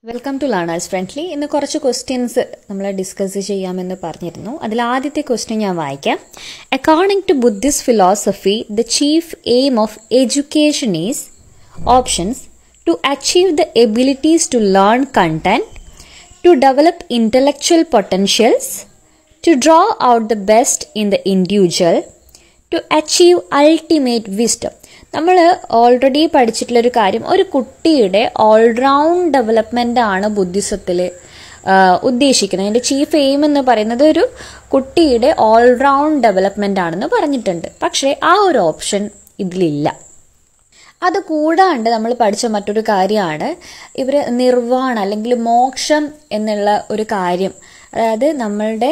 Welcome to learners friendly. ഇന്ന് കുറച്ച് questions നമ്മൾ ഡിസ്കസ് ചെയ്യാമെന്ന് പറഞ്ഞിരുന്നു. അതിൽ ആദ്യത്തെ ക്വസ്റ്റ്യൻ ഞാൻ വായിക്കാം. According to Buddhist philosophy the chief aim of education is options to achieve the abilities to learn content, to develop intellectual potentials, to draw out the best in the individual, to achieve ultimate wisdom. നമ്മൾ already പഠിച്ചിട്ടുള്ളൊരു കാര്യം, ഒരു കുട്ടിയുടെ all-round development ആണ് ബുദ്ധിസത്തിൽ ഉദ്ദേശിക്കുന്നത്. അതിൻ്റെ chief aim എന്ന് പറയുന്നത് ഒരു കുട്ടിയുടെ ഓൾറൗണ്ട് ഡെവലപ്മെൻ്റ് ആണെന്ന് പറഞ്ഞിട്ടുണ്ട്. പക്ഷേ ആ ഒരു ഓപ്ഷൻ ഇതിലില്ല. അത് കൂടാണ്ട് നമ്മൾ പഠിച്ച മറ്റൊരു കാര്യമാണ് ഇവർ നിർവ്വാണ അല്ലെങ്കിൽ മോക്ഷം എന്നുള്ള ഒരു കാര്യം. അതായത് നമ്മളുടെ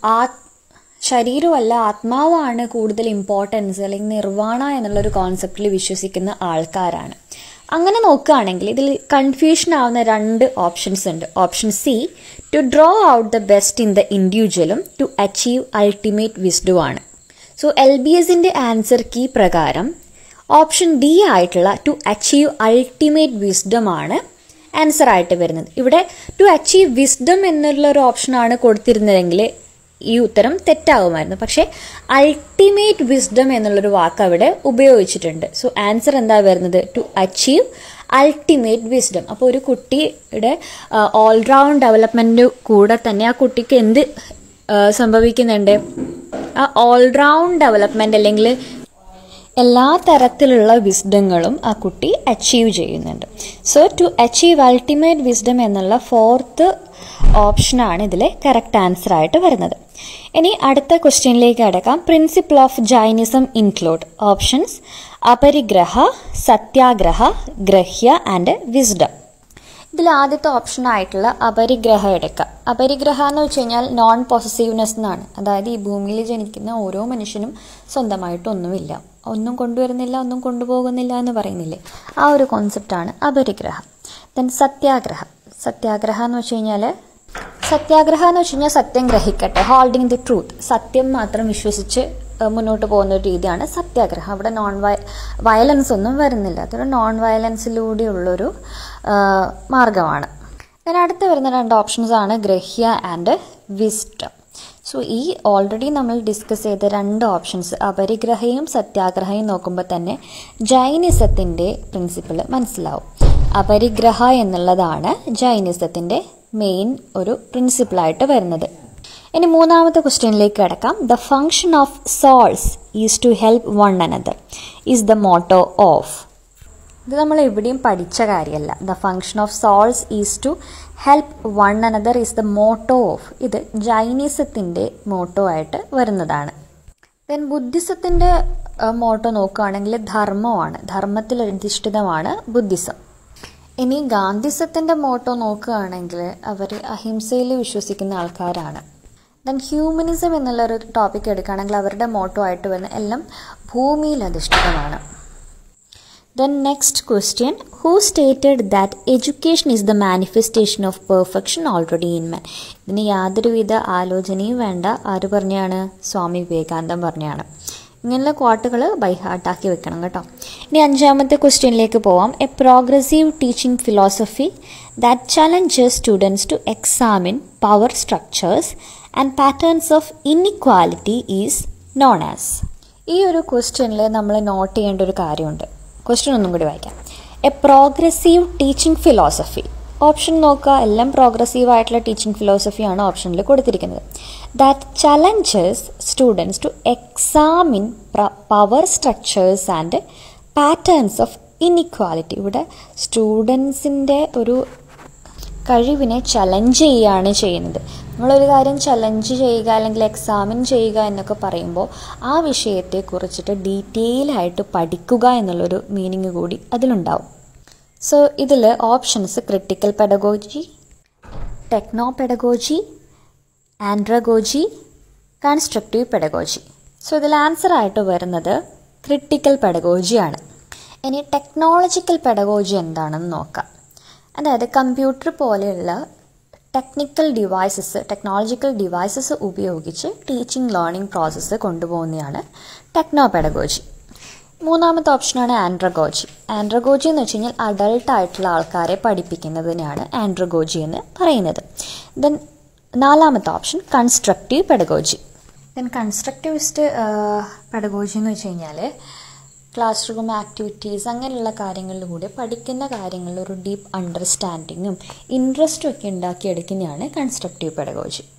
ശരീരമല്ല ആത്മാവാണ് കൂടുതൽ ഇമ്പോർട്ടൻസ്, അല്ലെങ്കിൽ നിർവ്വാണ എന്നുള്ളൊരു കോൺസെപ്റ്റിൽ വിശ്വസിക്കുന്ന ആൾക്കാരാണ്. അങ്ങനെ നോക്കുകയാണെങ്കിൽ ഇതിൽ കൺഫ്യൂഷൻ ആവുന്ന രണ്ട് ഓപ്ഷൻസ് ഉണ്ട്. Option C to draw out the best in the ഇൻഡിവിജ്വലും ടു അച്ചീവ് അൾട്ടിമേറ്റ് വിസ്ഡം ആണ്. സോ LBSന്റെ ആൻസർ കീ പ്രകാരം ഓപ്ഷൻ ഡി ആയിട്ടുള്ള ടു അച്ചീവ് അൾട്ടിമേറ്റ് വിസ്ഡം ആണ് ആൻസർ ആയിട്ട് വരുന്നത്. ഇവിടെ ടു അച്ചീവ് വിസ്ഡം എന്നുള്ളൊരു ഓപ്ഷനാണ് കൊടുത്തിരുന്നതെങ്കിൽ ഈ ഉത്തരം തെറ്റാകുമായിരുന്നു. പക്ഷേ അൾട്ടിമേറ്റ് വിസ്ഡം എന്നുള്ളൊരു വാക്ക് അവിടെ ഉപയോഗിച്ചിട്ടുണ്ട്. സോ ആൻസർ എന്താ വരുന്നത്? To achieve ultimate wisdom. അപ്പോൾ ഒരു കുട്ടിയുടെ ഓൾറൗണ്ട് ഡെവലപ്മെൻറ്റ് കൂടെ തന്നെ ആ കുട്ടിക്ക് എന്ത് സംഭവിക്കുന്നുണ്ട്? ആ ഓൾറൗണ്ട് ഡെവലപ്മെൻറ്റ് അല്ലെങ്കിൽ എല്ലാ തരത്തിലുള്ള വിസ്ഡങ്ങളും ആ കുട്ടി അച്ചീവ് ചെയ്യുന്നുണ്ട്. So to achieve ultimate wisdom എന്നുള്ള ഫോർത്ത് ഓപ്ഷനാണ് ഇതിൽ കറക്റ്റ് ആൻസർ ആയിട്ട് വരുന്നത്. ഇനി അടുത്ത ക്വസ്റ്റ്യനിലേക്ക് അടക്കാം. Principle of Jainism include options aparigraha, satyagraha, grahya and wisdom. ഇതിൽ ആദ്യത്തെ ഓപ്ഷനായിട്ടുള്ള അപരിഗ്രഹ എടുക്കാം. അപരിഗ്രഹ എന്ന് വെച്ച് കഴിഞ്ഞാൽ നോൺ പൊസസീവ്നെസ് എന്നാണ്. അതായത് ഈ ഭൂമിയിൽ ജനിക്കുന്ന ഓരോ മനുഷ്യനും സ്വന്തമായിട്ടൊന്നുമില്ല, ഒന്നും കൊണ്ടുവരുന്നില്ല, ഒന്നും കൊണ്ടുപോകുന്നില്ല എന്ന് പറയുന്നില്ലേ, ആ ഒരു കോൺസെപ്റ്റാണ് അപരിഗ്രഹ. ദെൻ സത്യാഗ്രഹ. സത്യാഗ്രഹ എന്ന് വെച്ച് കഴിഞ്ഞാൽ സത്യം ഗ്രഹിക്കട്ടെ, ഹോൾഡിങ് ദി ട്രൂത്ത്, സത്യം മാത്രം വിശ്വസിച്ച് മുന്നോട്ട് പോകുന്ന ഒരു രീതിയാണ് സത്യാഗ്രഹം. അവിടെ വയലൻസ് ഒന്നും വരുന്നില്ല. അതൊരു നോൺ വയലൻസിലൂടെയുള്ളൊരു മാർഗമാണ്. then അടുത്ത് വരുന്ന രണ്ട് ഓപ്ഷൻസ് ആണ് ഗ്രഹ്യ ആൻഡ് വിസ്ഡം. സോ ഈ ഓൾറെഡി നമ്മൾ ഡിസ്കസ് ചെയ്ത രണ്ട് ഓപ്ഷൻസ് അപരിഗ്രഹയും സത്യാഗ്രഹയും നോക്കുമ്പോൾ തന്നെ ജൈനിസത്തിൻ്റെ പ്രിൻസിപ്പിൾ മനസ്സിലാവും. അപരിഗ്രഹ എന്നുള്ളതാണ് ജൈനിസത്തിൻ്റെ മെയിൻ ഒരു പ്രിൻസിപ്പിളായിട്ട് വരുന്നത്. ഇനി മൂന്നാമത്തെ ക്വസ്റ്റ്യനിലേക്ക് കിടക്കാം. The function of souls is to help one another is the motto of. ഇത് നമ്മൾ എവിടെയും പഠിച്ച കാര്യമല്ല. The function of souls is to help one another is the motto of. ഇത് ജൈനിസത്തിൻ്റെ മോട്ടോ ആയിട്ട് വരുന്നതാണ്. ദെൻ ബുദ്ധിസത്തിൻ്റെ മോട്ടോ നോക്കുകയാണെങ്കിൽ ധർമ്മമാണ്, ധർമ്മത്തിൽ അധിഷ്ഠിതമാണ് ബുദ്ധിസം. ഇനി ഗാന്ധിസത്തിൻ്റെ മോട്ടോ നോക്കുകയാണെങ്കിൽ അവർ അഹിംസയിൽ വിശ്വസിക്കുന്ന ആൾക്കാരാണ്. ദെൻ ഹ്യൂമനിസം എന്നുള്ളൊരു ടോപ്പിക് എടുക്കുകയാണെങ്കിൽ അവരുടെ മോട്ടോ ആയിട്ട് വരുന്ന എല്ലാം ഭൂമിയിൽ അധിഷ്ഠിതമാണ്. Then next question, who stated that education is the manifestation of perfection already in man. ഇതിന് യാതൊരുവിധ ആലോചനയും വേണ്ട. ആര് പറഞ്ഞാണ്? സ്വാമി വിവേകാനന്ദൻ പറഞ്ഞാണ്. ഇങ്ങനെയുള്ള ക്വാട്ടുകൾ ബൈ ഹാർട്ടാക്കി വെക്കണം കേട്ടോ. ഇനി അഞ്ചാമത്തെ ക്വസ്റ്റ്യനിലേക്ക് പോവാം. A progressive teaching philosophy that challenges students to examine power structures and patterns of inequality is known as. ഈ ഒരു ക്വസ്റ്റ്യനിൽ നമ്മൾ നോട്ട് ചെയ്യേണ്ട ഒരു കാര്യമുണ്ട്. ക്വസ്റ്റ്യൻ ഒന്നും കൂടി വായിക്കാം. A progressive teaching philosophy. Option നോക്കുക, എല്ലാം പ്രോഗ്രസീവ് ആയിട്ടുള്ള ടീച്ചിങ് ഫിലോസഫിയാണ് ഓപ്ഷനിൽ കൊടുത്തിരിക്കുന്നത്. That challenges students to examine power structures and patterns of inequality. ഇവിടെ സ്റ്റുഡൻസിൻ്റെ ഒരു കഴിവിനെ ചലഞ്ച് ചെയ്യുകയാണ് ചെയ്യുന്നത്. നമ്മളൊരു കാര്യം ചലഞ്ച് ചെയ്യുക അല്ലെങ്കിൽ എക്സാമിൻ ചെയ്യുക എന്നൊക്കെ പറയുമ്പോൾ ആ വിഷയത്തെക്കുറിച്ചിട്ട് ഡീറ്റെയിൽ ആയിട്ട് പഠിക്കുക എന്നുള്ളൊരു മീനിങ് കൂടി അതിലുണ്ടാവും. സോ ഇതിൽ options critical pedagogy, techno pedagogy, andragogy, constructive pedagogy. So ഇതിൽ ആൻസർ ആയിട്ട് വരുന്നത് ക്രിട്ടിക്കൽ പെഡഗോജിയാണ്. ഇനി ടെക്നോളജിക്കൽ പെഡഗോജി എന്താണെന്ന് നോക്കാം. അതായത് കമ്പ്യൂട്ടർ പോലെയുള്ള ടെക്നോളജിക്കൽ ഡിവൈസസ് ഉപയോഗിച്ച് ടീച്ചിങ് ലേണിംഗ് പ്രോസസ്സ് കൊണ്ടുപോകുന്നതാണ് ടെക്നോ പെഡഗോജി. മൂന്നാമത്തെ ഓപ്ഷനാണ് ആൻഡ്രഗോജി. ആൻഡ്രഗോജി എന്ന് വെച്ച് കഴിഞ്ഞാൽ അഡൾട്ട് ആയിട്ടുള്ള ആൾക്കാരെ പഠിപ്പിക്കുന്നതിനാണ് ആൻഡ്രഗോജി എന്ന് പറയുന്നത്. ദെൻ നാലാമത്തെ option constructive pedagogy. Then constructivist pedagogy എന്ന് വെച്ച് കഴിഞ്ഞാൽ ക്ലാസ് റൂം ആക്ടിവിറ്റീസ് അങ്ങനെയുള്ള കാര്യങ്ങളിലൂടെ പഠിക്കുന്ന കാര്യങ്ങളിൽ ഒരു ഡീപ്പ് അണ്ടർസ്റ്റാൻഡിങ്ങും ഇൻട്രസ്റ്റും ഒക്കെ ഉണ്ടാക്കിയെടുക്കുന്നതാണ് കൺസ്ട്രക്റ്റീവ് പെഡഗോജി.